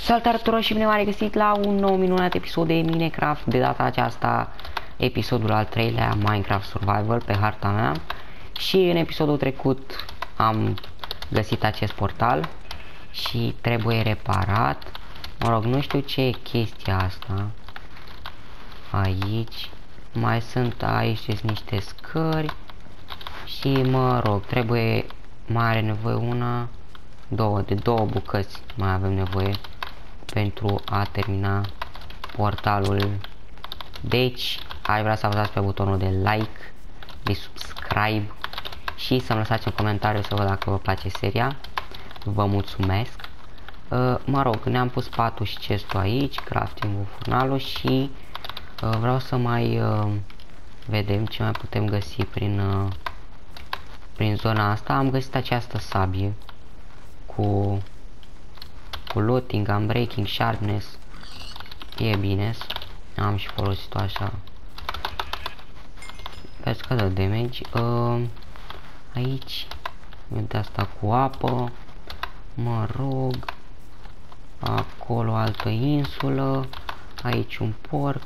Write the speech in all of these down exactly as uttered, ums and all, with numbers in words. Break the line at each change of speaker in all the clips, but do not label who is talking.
Salutare tuturor și bine v-am regăsit la un nou minunat episod de Minecraft. De data aceasta episodul al treilea, Minecraft Survival pe harta mea. Și în episodul trecut am găsit acest portal și trebuie reparat. Mă rog, nu știu ce e chestia asta aici. Mai sunt aici niște scări și mă rog, trebuie, mai are nevoie una, două, de două bucăți mai avem nevoie pentru a termina portalul. Deci, aș vrea să apăsați pe butonul de like, de subscribe și să-mi lăsați un comentariu să văd dacă vă place seria. Vă mulțumesc. Uh, mă rog, ne-am pus patul și chestul aici, crafting-ul, furnalul și uh, vreau să mai uh, vedem ce mai putem găsi prin, uh, prin zona asta. Am găsit această sabie cu cu looting, unbreaking, sharpness, e bine, am și folosit-o așa. Vezi că dă damage. Uh, aici, de asta cu apă, mă rog, acolo altă insulă, aici un porc.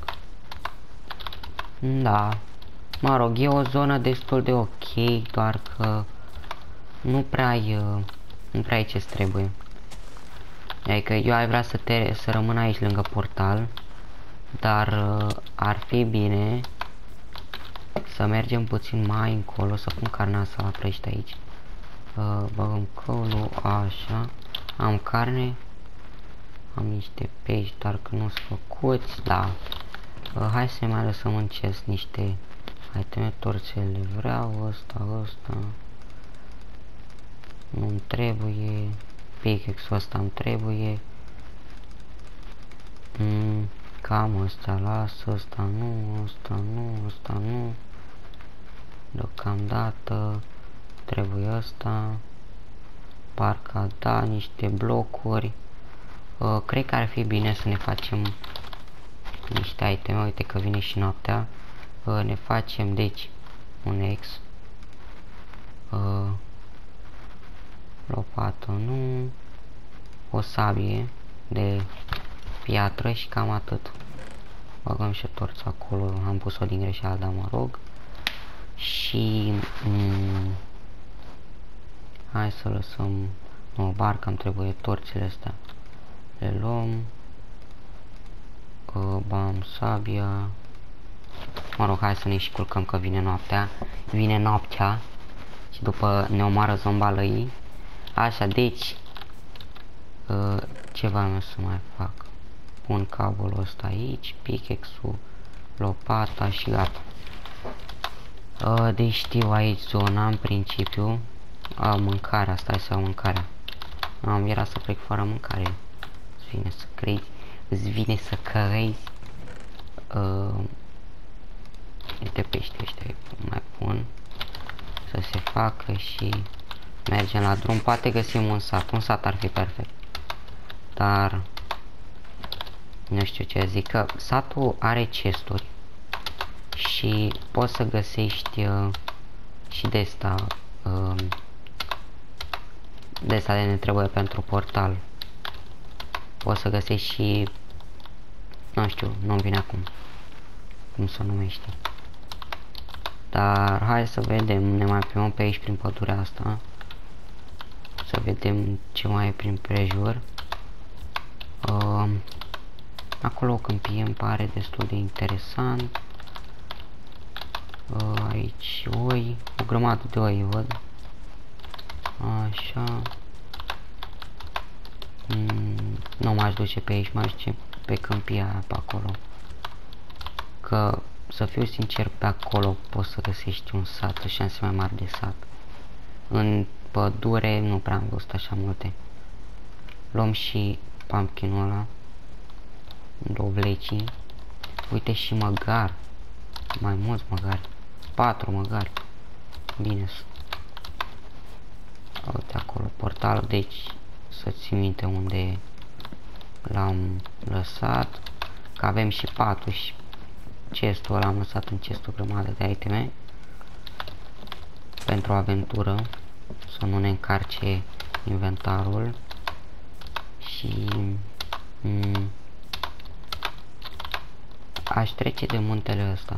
Da, mă rog, e o zonă destul de ok, doar că nu prea ai, uh, nu prea ai ce-ți trebuie. Adică eu ai vrea să, te, să rămân aici lângă portal, dar uh, ar fi bine să mergem puțin mai încolo, să pun carnea să la prește aici. Uh, băgăm călul, așa, am carne, am niște pești, dar că nu sunt făcuți, da. Uh, hai să mai lăsăm în chest niște iteme, torțele vreau, ăsta, ăsta, nu-mi trebuie. Pickaxe-ul ăsta îmi trebuie. Mm, cam ăsta lasă, ăsta nu, ăsta nu, ăsta nu. Deocamdată trebuie ăsta. Parcă da, niște blocuri. Uh, cred că ar fi bine să ne facem niște iteme. Uite că vine și noaptea. Uh, ne facem deci un ex. Uh, Lopată nu, o sabie de piatră și cam atât. Băgăm și torț acolo, am pus-o din greșeală, dar mă rog. Și mm, hai să lăsăm o barcă, îmi trebuie torțele astea. Le luăm. Uh, bam, sabia. Mă rog, hai să ne și culcăm că vine noaptea. Vine noaptea și după ne omoară zombalăii. Așa, deci uh, ceva mai să mai fac. Pun cablul ăsta aici, pickaxe-ul, lopata și gata. Uh, deci știu aici zona în principiu. A, mâncarea, stai să iau mâncarea. Am era să plec fără mâncare. Îți vine să crezi, îți vine să crezi. Uh, uite pește ăștia, mai pun să se facă și mergem la drum, poate găsim un sat, un sat ar fi perfect. Dar nu știu ce zic, că satul are chesturi și poți să găsești uh, și de asta uh, de asta de ne trebuie pentru portal. Poți să găsești și nu știu, nu-mi vine acum cum să numește. Dar hai să vedem, ne mai plimbăm pe aici prin pădurea asta. Să vedem ce mai e prin prejur. Uh, acolo o câmpie îmi pare destul de interesant. Uh, aici oi, o grămadă de oi văd. Așa. Mm, nu m-aș duce pe aici, m-aș duce pe câmpia aia pe acolo. Că, să fiu sincer, pe acolo poți să găsești un sat, șanse mai mari de sat. În pădure nu prea am văzut așa multe. Luăm și pumpkin-ul ăla, dovlecii. Uite și măgar, mai mulți măgari, patru măgari. Bine. Uite acolo portalul, deci să ții minte unde l-am lăsat. Că avem și patul și chestul ăla, am lăsat în chestul grămadă de iteme pentru aventură, să nu ne încarce inventarul. Și aș trece de muntele ăsta.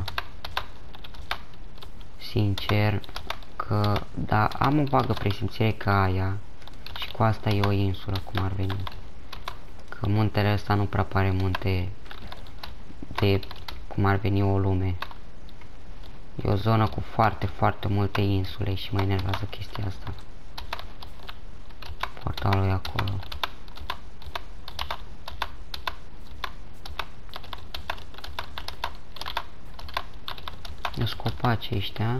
Sincer, că da, am o vagă presimțire că aia și cu asta e o insulă, cum ar veni. Că muntele ăsta nu prea pare munte de cum ar veni o lume. E o zonă cu foarte, foarte multe insule și mă enervează chestia asta. Portalul e acolo. Scopaci ăștia.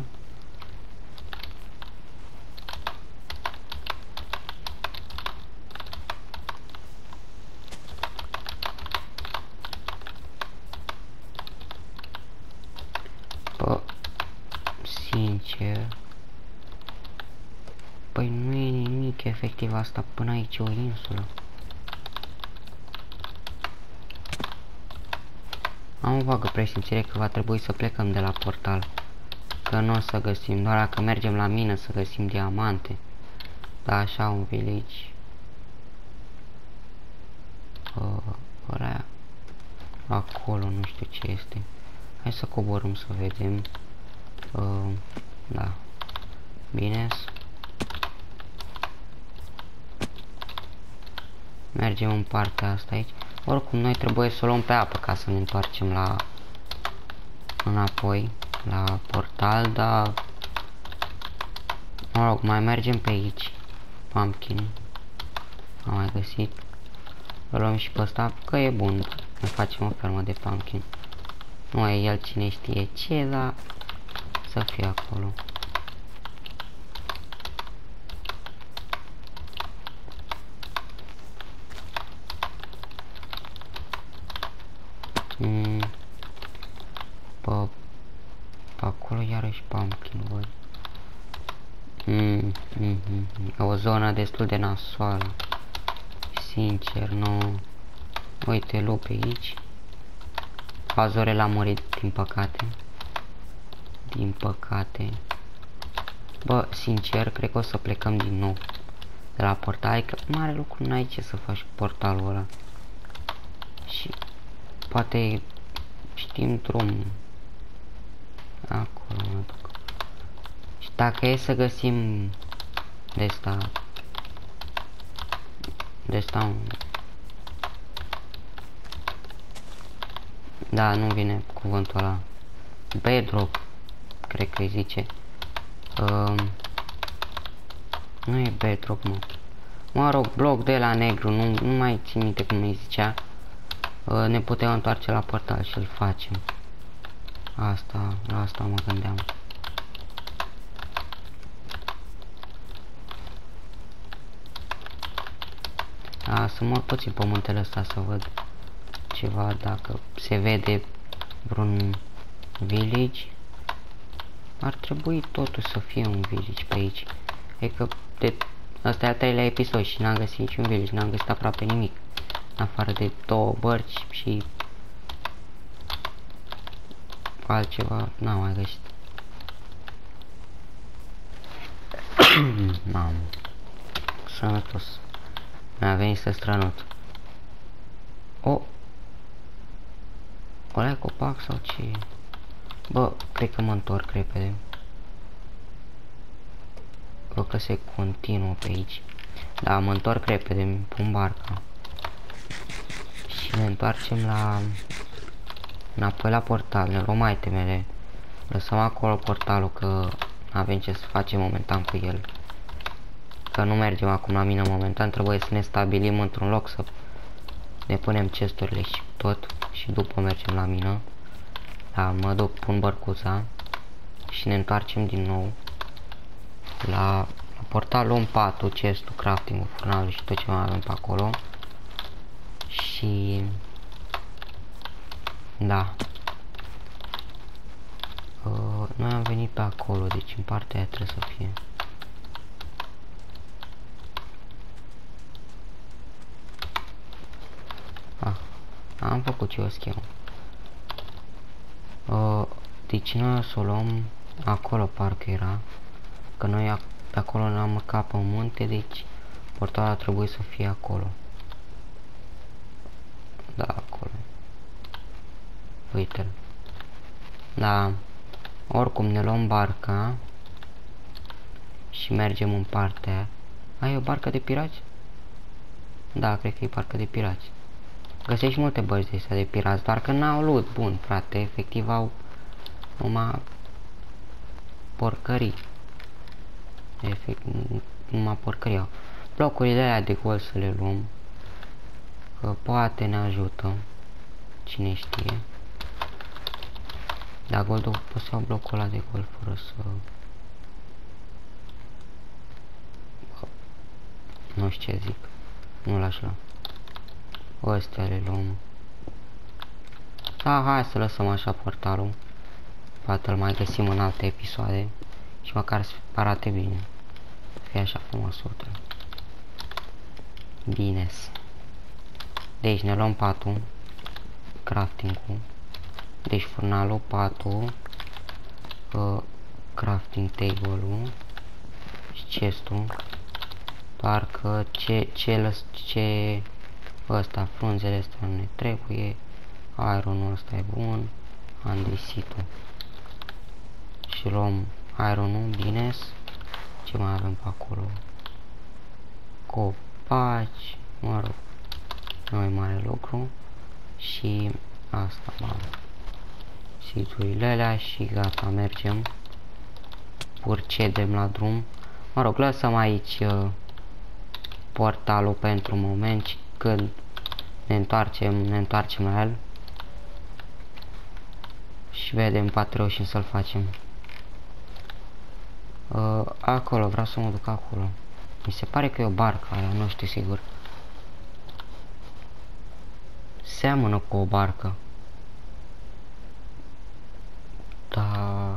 Bă, sincer. Păi nu e nimic efectiv asta, până aici e o insulă. Am o vagă presimțire că va trebui să plecăm de la portal. Că nu o să găsim, doar dacă mergem la mină să găsim diamante. Da, așa un village. Uh, ăla acolo, nu știu ce este. Hai să coborâm să vedem. Uh, da. Bine. Mergem în partea asta aici. Oricum noi trebuie să o luăm pe apă ca să ne întoarcem la înapoi la portal, dar mă rog, mai mergem pe aici. Pumpkin. Am mai găsit. Îl luăm și pe ăsta, că e bun. Ne facem o fermă de pumpkin. Nu e el cine știe ce, dar să fie acolo. Mm. Pe, pe acolo iarăși pumpkin, văd. Mm, mm, mm, mm. O zonă destul de nasoală. Sincer, nu. Uite, lup pe aici. Azorel a murit, din păcate. Din păcate. Bă, sincer, cred că o să plecăm din nou de la portal, că mare lucru n-ai ce să faci cu portalul ăla. Și poate știm drum. Acolo mă duc. Și dacă e să găsim de asta, de asta un... Da, nu vine cuvântul ăla. Bedrock, cred că îi zice. Uh, nu e bedrock, mă. Mă rog, bloc de la negru, nu, nu mai țin minte cum îi zicea. Uh, ne putem întoarce la portal și îl facem. Asta, la asta mă gândeam. A, să mor puțin pe muntele ăsta să văd ceva, dacă se vede vreun village. Ar trebui totuși să fie un village pe aici. E că de asta e al treilea episod și n-am găsit niciun village, n-am găsit aproape nimic. În afară de două bărci și altceva, n-am mai găsit. Mamă, sănătos. Mi-a venit să strănut. O! Ăla e copac sau ce? Bă, cred că mă întorc repede. Bă, că se continuă pe aici. Da, mă întorc repede, îmi pun barca. Și ne întoarcem la... înapoi la portal, ne luăm itemele. Lăsăm acolo portalul, că n-avem ce să facem momentan cu el. Că nu mergem acum la mină momentan, trebuie să ne stabilim într-un loc să ne punem chesturile și tot. Și după mergem la mină. Da, mă duc, pun bărcuța. Și ne întoarcem din nou la, la portal, luăm patul, chestul, crafting-ul, furnalul și tot ce mai avem pe acolo. Și... da. Uh, noi am venit pe acolo, deci în partea aia trebuie să fie. Ah, am făcut eu o schemă. Uh, deci noi o să o luăm acolo, parcă era. Că noi pe acolo ne-am măcat pe munte, deci portalul ar trebui să fie acolo. Da, acolo. uite-l. Da, oricum ne luăm barca și mergem în partea aia. Ai o barcă de pirați? Da, cred că e barcă de pirați. Găsești multe bărci de astea de pirați, doar că n-au loot bun, frate, efectiv au numai porcării. Efect, numai porcării au. Blocurile alea de gol să le luăm, că poate ne ajută, cine știe. Dar goldul, pot să iau blocul ăla de gol fără să... Nu știu ce zic, nu l-aș lua. Ăstea le luăm. Da, hai să lăsăm așa portalul. Poate îl mai găsim în alte episoade și măcar să arate bine. Fie așa frumos uite. Bine. Deci ne luăm patul, crafting-ul. Deci furnalul, patul, uh, crafting table-ul și chest-ul. Doar că ce, ce, lăs, ce ăsta, frunzele astea nu ne trebuie. Ironul ăsta e bun. Andesitul. Și luăm ironul, bine. Ce mai avem pe acolo? Copaci, mă rog, nu e mare lucru. Și asta, mă rog. Siturile alea și gata, mergem. Procedem la drum. Mă rog, lăsăm aici uh, portalul pentru moment și când ne întoarcem, ne întoarcem la el. Și vedem, poate reușim să-l facem. Uh, acolo, vreau să mă duc acolo. Mi se pare că e o barcă aia, nu știu sigur. Seamănă cu o barcă. Da.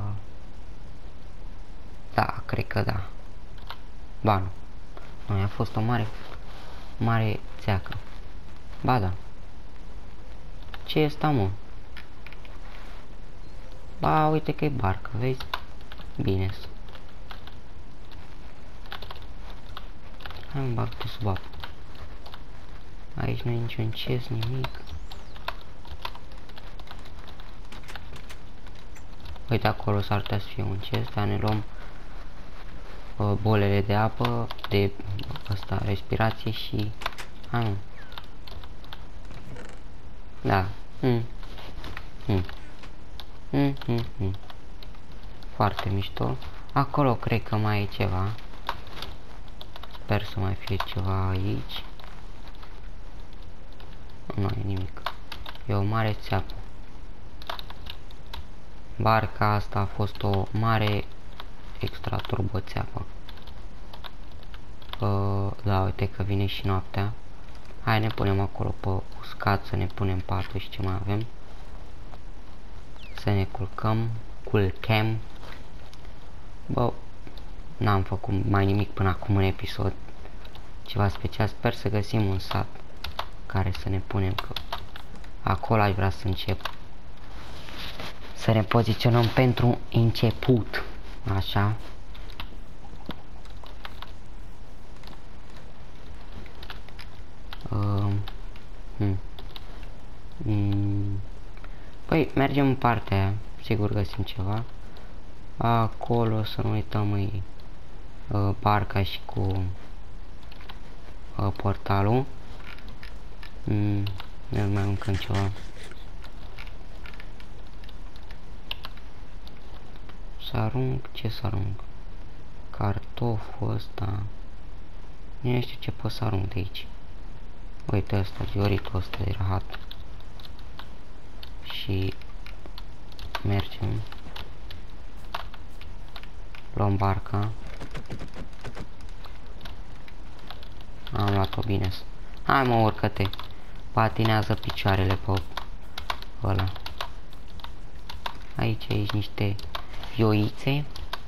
Da, cred că da. Ba nu. Nu, a fost o mare, mare țeacă. Ba da. Ce e asta, mă? Ba, uite că e barcă, vezi? Bine. Hai mă bag tu sub apă. Aici nu e niciun chest, nimic. Uite acolo s-ar putea să fie un chest, dar ne luăm uh, bolele de apă, de asta, respirație și... Hai mă. Da. Mm. Mm. Mm, mm, mm. Foarte mișto. Acolo cred că mai e ceva. Sper să mai fie ceva aici. Nu e nimic. E o mare țeapă. Barca asta a fost o mare extra turbo țeapă. Uh, da, uite că vine și noaptea. Hai, ne punem acolo pe uscat să ne punem patul și ce mai avem. Să ne culcăm. Culcăm. Bă, n-am făcut mai nimic până acum în episod. Ceva special. Sper să găsim un sat care să ne punem, că acolo aș vrea să încep. Să ne poziționăm pentru început. Așa. Uh, hmm. Mm. Păi, mergem în partea aia. Sigur găsim ceva. Acolo, să nu uităm, e uh, barca și cu uh, portalul. Mm. Ne mai mâncăm ceva. Să arunc, ce să arunc? Cartoful ăsta. Nu știu ce pot să arunc de aici. Uite ăsta, dioritul ăsta de rahat. Și mergem. Luăm barca. Am luat-o bine. Hai mă, urcă-te. Patinează picioarele pe ăla. Aici, aici niște ioițe.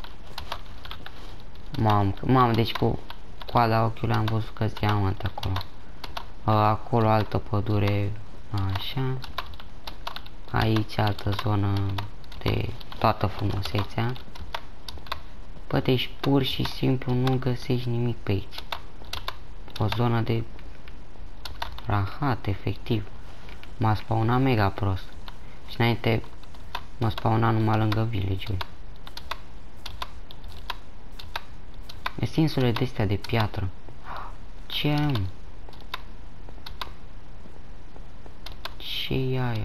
Mam, mam, deci cu coada ochiului am văzut că-s diamant acolo. Acolo altă pădure, așa. Aici altă zonă de toată frumusețea. Bă, deci pur și simplu nu găsești nimic pe aici. O zonă de rahat, efectiv. M-a spawnat mega prost. Și înainte mă spawna numai lângă village-uri. Esensurile de-astea de piatră. Ce am? Ce e aia?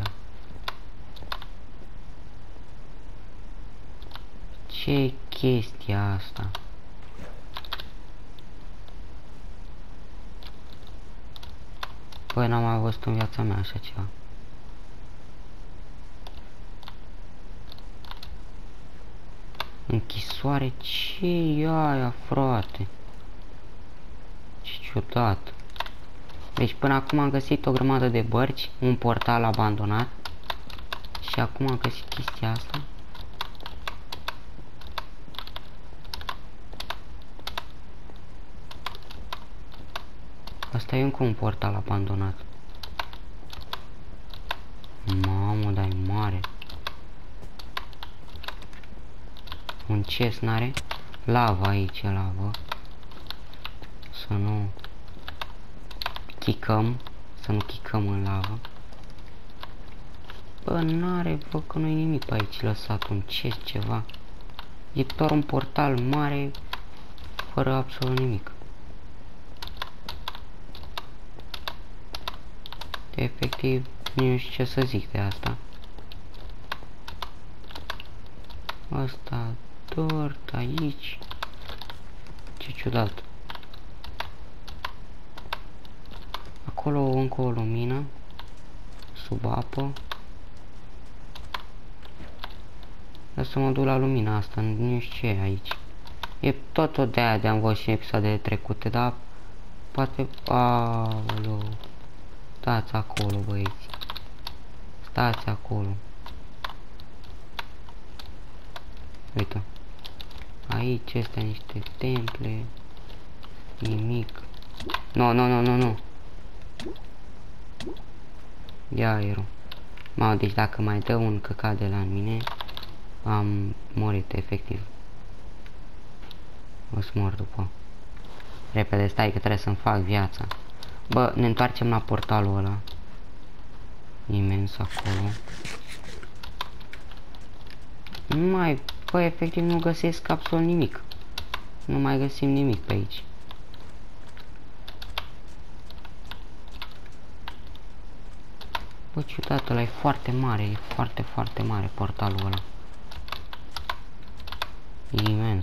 Ce e chestia asta? Păi n-am mai văzut în viața mea așa ceva. Închisoare? Ce e aia, frate? Ce ciudat. Deci până acum am găsit o grămadă de bărci, un portal abandonat. Și acum am găsit chestia asta. Asta e încă un portal abandonat. Mamă, dar e mare. Un chest n-are? Lava aici, lavă. Să nu chicăm. Să nu chicăm în lavă. Bă, n-are, bă, că nu-i nimic pe aici lăsat. Un chest, ceva. E doar un portal mare, fără absolut nimic. Efectiv, nu știu ce să zic de asta. Asta, tort, aici. Ce ciudat. Acolo încă o lumină. Sub apă. Dar să mă duc la lumina asta, nu știu ce e aici. E tot o de aia de-am văzut și episoadele trecute, dar poate... Aoleu. Stați acolo, băieți. Stați acolo. Uite. Aici este niște temple. Nimic. Nu, nu, nu, nu, nu. Ia aerul. Mamă, deci dacă mai dă un căcat de la mine, am murit, efectiv. O să mor după. Repede, stai că trebuie să-mi fac viața. Bă, ne întoarcem la portalul ăla. Imens acolo. Nu mai... Bă, efectiv nu găsesc absolut nimic. Nu mai găsim nimic pe aici. Bă, ciudat, ăla e foarte mare, e foarte, foarte mare portalul ăla. E imens.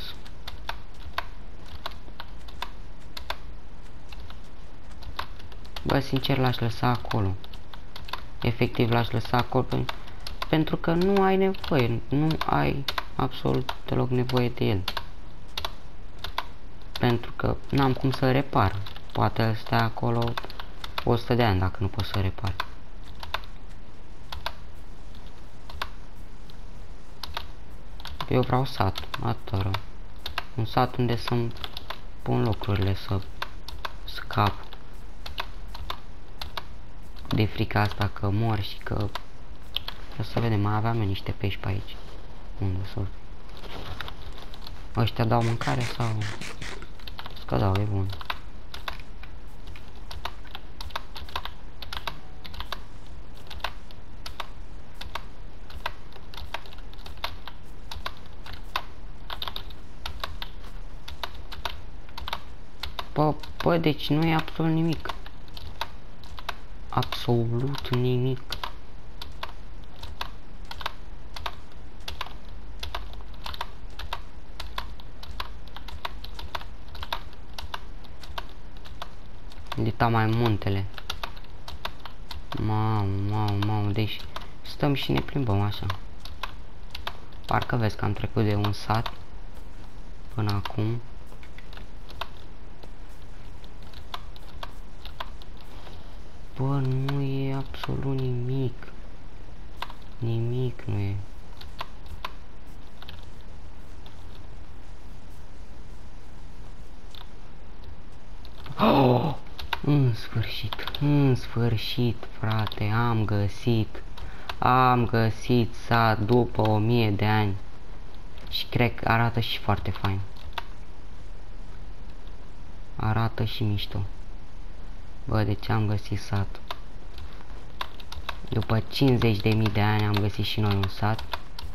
Bă, sincer l-aș lăsa acolo. Efectiv l-aș lăsa acolo pe, pentru că nu ai nevoie, nu ai absolut deloc nevoie de el. Pentru că n-am cum să repar. Poate el stea acolo o sută de ani dacă nu pot să repar. Eu vreau sat, atât. Un sat unde să-mi pun lucrurile, să scap de frica asta că mor și că... O să vedem, mai aveam eu niște pești pe aici. Unde sunt? Ăștia dau mâncare sau... Că dau, e bun. Bă, bă, deci nu e absolut nimic. Absolut nimic. Dita mai muntele. Mamă, mamă, mamă, deci stăm și ne plimbăm așa. Parcă vezi că am trecut de un sat până acum. Bă, nu e absolut nimic. Nimic nu e. Oh! În sfârșit, în sfârșit, frate, am găsit. Am găsit sat după o mie de ani. Și cred că arată și foarte fain. Arată și mișto. Bă, de ce am găsit sat? După cincizeci de mii de ani am găsit și noi un sat.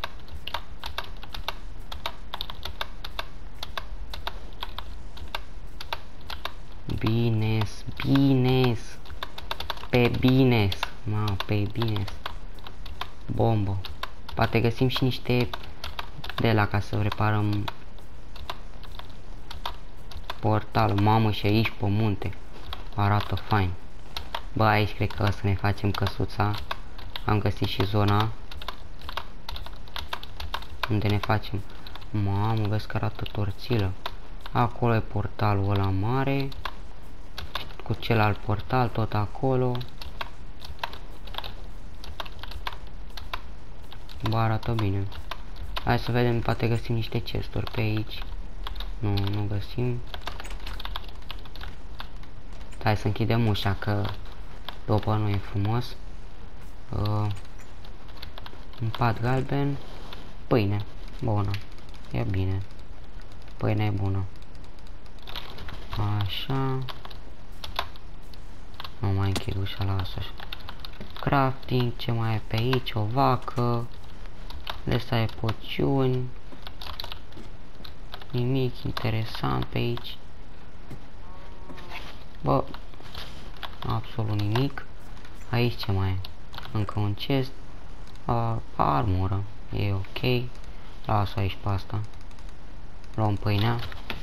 Bines, bines. Pe bines. Ma, pe bines. Bombă. Poate găsim și niște de la ca să reparăm portalul. Mamă, și aici pe munte. Arată fain. Bă, aici cred că o să ne facem căsuța. Am găsit și zona unde ne facem. Mamă, vezi că arată torțilă. Acolo e portalul ăla mare. Cu celălalt portal tot acolo. Bă, arată bine. Hai să vedem, poate găsim niște chesturi pe aici. Nu, nu găsim. Hai să închidem ușa, că după nu e frumos. Uh, un pat galben. Pâine. Bună. E bine. Pâine e bună. Așa. Nu mai închid ușa, las așa. Crafting, ce mai e pe aici? O vacă. Lesa e poțiuni. Nimic interesant pe aici. Bă, absolut nimic. Aici ce mai e? Încă un chest. Uh, armură. E ok. Las aici pe asta. Luăm pâinea.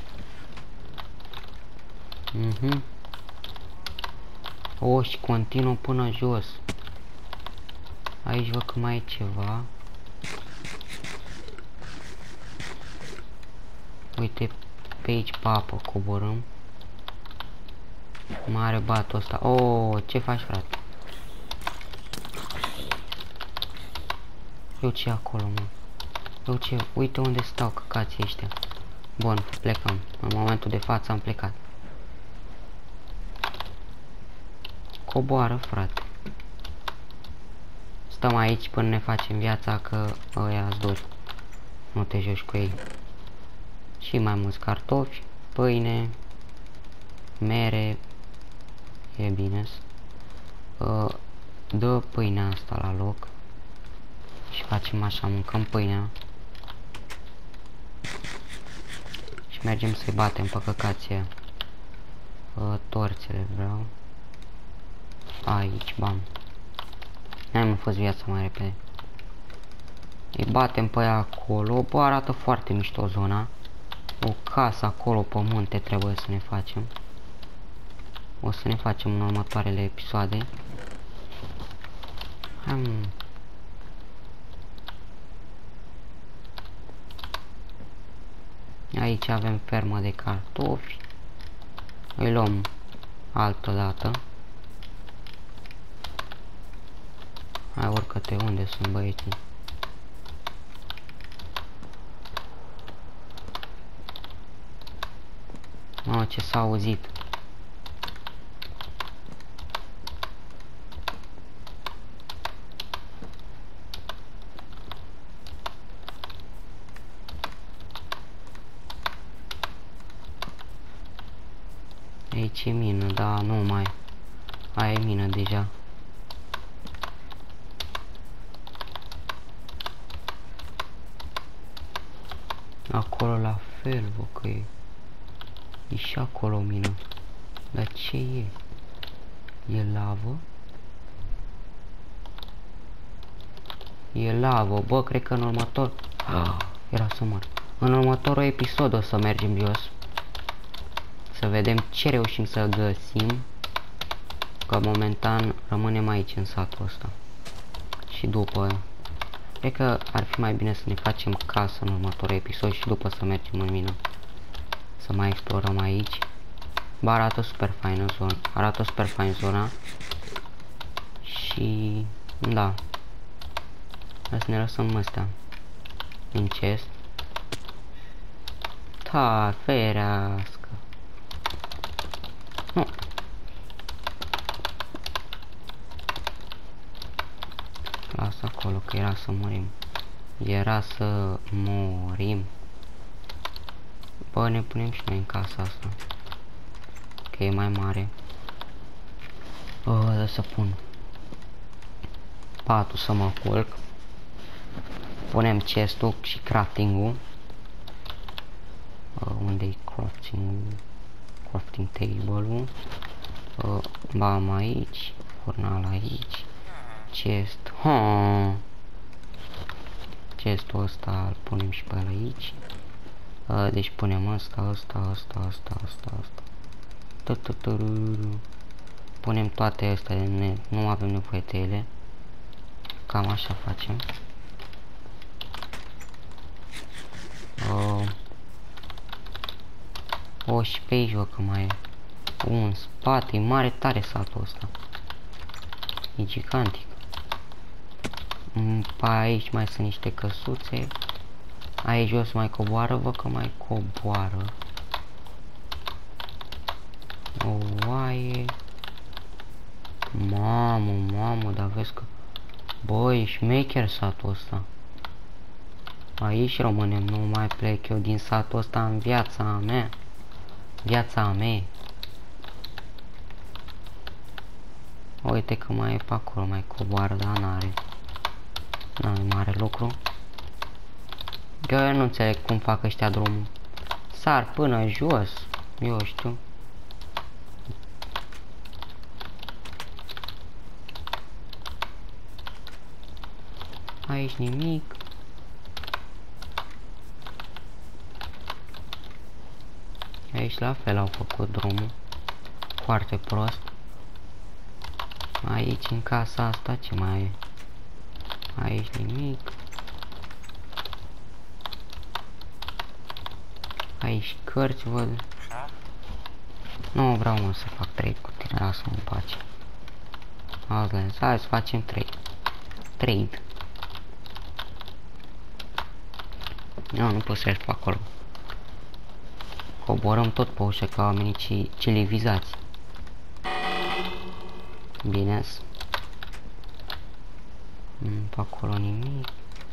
Mhm. O, și continuă până jos. Aici văd că mai e ceva. Uite, pe aici pe apă coborâm. Mare batul ăsta. Oh, ce faci, frate? Eu ce acolo, mă? Eu ce? Uite unde stau căcații ăștia. Bun, plecăm. În momentul de față am plecat. Coboară, frate. Stăm aici până ne facem viața, că ăia-s duri. Nu te joci cu ei. Și mai mulți cartofi, pâine, mere. E bine. Uh, dă pâinea asta la loc. Și facem așa, mâncăm pâinea. Și mergem să-i batem pe căcația. Uh, torțele vreau. Aici, bam. N-am fost viața mai repede. Îi batem pe ea acolo. Bă, arată foarte mișto zona. O casă acolo pe munte trebuie să ne facem. O să ne facem în următoarele episoade. Hmm. Aici avem fermă de cartofi. Îi luăm altă dată. Hai, urcă-te, unde sunt băieții? Mamă, ce s-a auzit. Aici e mină, da, nu mai. Aia e mină deja. Acolo la fel, bă, că e. E și acolo mină. Dar ce e? E lavă? E lavă, bă, cred că în următor... Ah, era să mor. În următorul episod o să mergem jos. Să vedem ce reușim să găsim. Că momentan rămânem aici în satul ăsta. Și după... Cred că ar fi mai bine să ne facem casă în următorul episod și după să mergem în mină. Să mai explorăm aici. Bă, arată super faină zona. Arată super fain zona. Și... Da. Hai să ne lăsăm ăstea în chest. Ta, ferească. Nu. Lasă acolo, că era să murim. Era să murim. Bă, ne punem și noi în casa asta. Că e mai mare. Bă, să pun. patul să mă culc. Punem chest-ul și crafting-ul. Uh, unde-i crafting-ul? Crafting table-ul. Uh, bam aici. Furnal aici. Chest. Ha. Chestul ăsta îl punem și pe el aici. Uh, deci punem ăsta, ăsta, ăsta, ăsta, ăsta, ăsta. Punem toate astea, nu avem nevoie de ele. Cam așa facem. Uh, o, și pe aici că mai e. Un spate, e mare tare satul ăsta. E gigantic. Pe aici mai sunt niște căsuțe. Aici jos mai coboară, văd că mai coboară. O oaie. Mamă, mamă, dar vezi că... Băi, șmecher satul ăsta. Aici rămânem, nu mai plec eu din satul ăsta în viața mea. Viața mea. Uite că mai e pe acolo, mai coboară, dar n-are. N-are mare lucru. Eu nu înțeleg cum fac ăștia drumul. Sar până jos, eu știu. Aici nimic. Aici la fel au făcut drumul. Foarte prost. Aici în casa asta ce mai e? Aici nimic. Aici cărți văd. Nu vreau mă să fac trade cu tine, lasă-mă în pace. Azi, hai să facem trade. Trade. Nu, nu pot să ieși pe acolo. Coborăm tot pe ușă ca oamenii civilizați. Bine. Pe acolo nimic.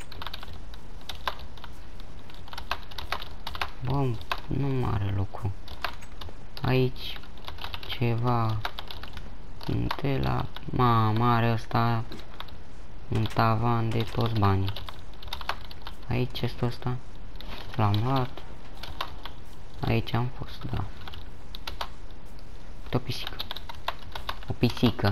Bă, nu mare lucru. Aici ceva de la ma, mare ăsta un tavan de toți banii. Aici este ăsta. L-am luat. Aici am fost, da. O pisică. O pisică.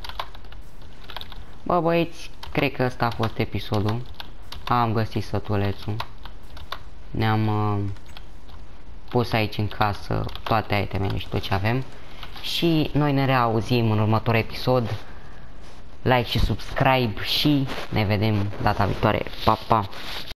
Bă, băieți, cred că ăsta a fost episodul. Am găsit sătulețul. Ne-am uh, pus aici în casă toate itemele și tot ce avem. Și noi ne reauzim în următorul episod. Like și subscribe și ne vedem data viitoare. Pa, pa!